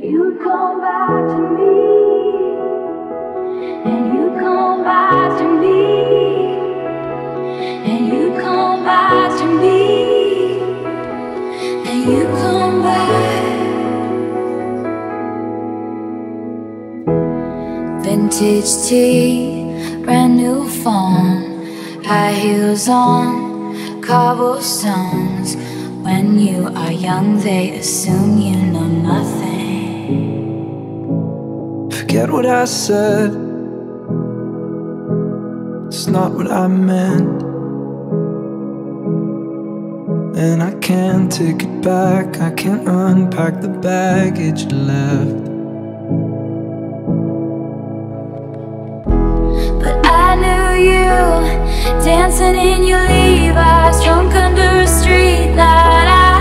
You come back to me, and you come back to me, and you come back to me, and you come back. Vintage tea, brand new phone, high heels on cobblestones. When you are young, they assume you know nothing. Forget what I said, it's not what I meant. And I can't take it back, I can't unpack the baggage you left. But I knew you, dancing in your Levi's, drunk under a street light.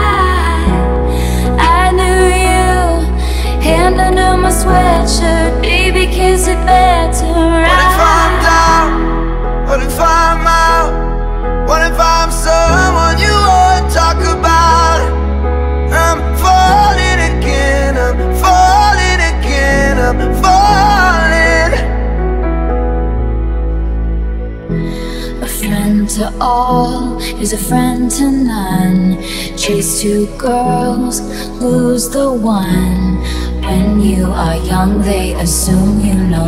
I knew you, hand under my sweatshirt, baby, kiss it better. What if I'm down? What if I'm out? What if I'm someone you won't talk about? I'm falling again, I'm falling again, I'm falling. A friend to all is a friend to none. Chase two girls, lose the one. When you are young, they assume you know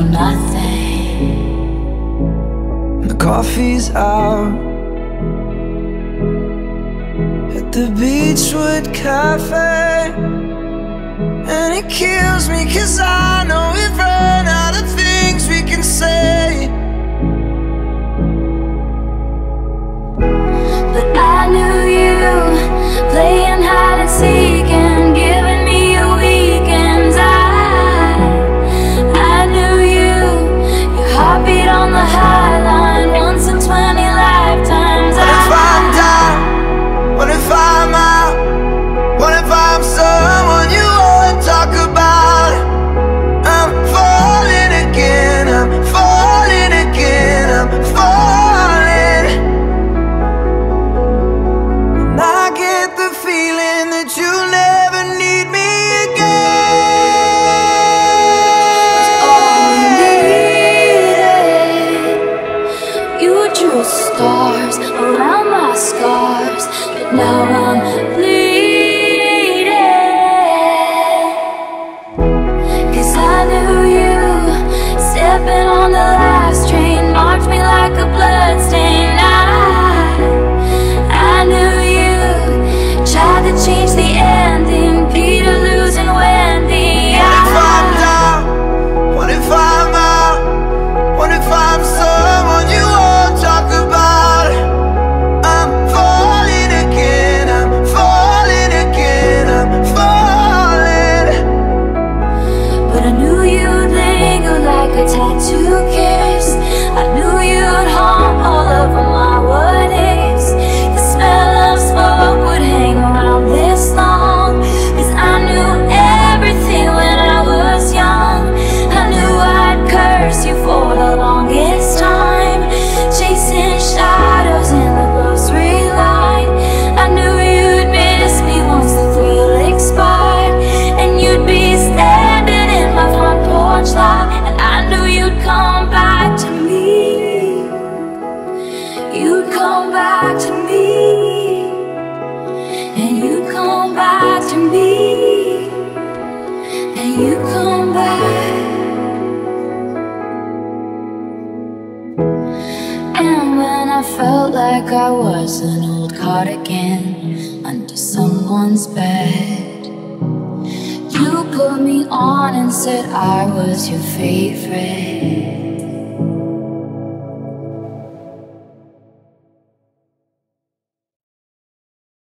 nothing. The coffee's out at the Beachwood Cafe, and it kills me 'cause I know we've run out of things we can say. But I knew you, playing hide and seek and giving me your weekends. I knew you, your heartbeat on the high line, once in 20 lifetimes. What if I'm down? What if I'm out? What if I'm someone you won't talk about? I'm falling again, I'm falling again, I'm falling. And I get the feeling that you'll never need me again. All you needed, you drew stars around my scars, but now I'm bleeding. 'Cause I knew you, stepping on the last train, marked me like a bloodstain. I knew you, tried to change the ending, Peter losing Wendy. What if I'm down? What if I'm out? What if I'm someone you won't talk about? I'm falling again, I'm falling again, I'm falling. But I knew you'd linger like a tattoo kiss. I knew you'd haunt all over my what ifs. The smell of smoke would hang around this long, 'cause I knew everything when I was young. I knew I'd curse you for the longest time, chasing shadows in the grocery line. I knew you'd miss me once the thrill expired, and you'd be standing in my front porch lot. And I knew you'd come back to me, you'd come back to me, and you come back to me, and you come back. And when I felt like I was an old cardigan under someone's bed, you put me on and said I was your favorite.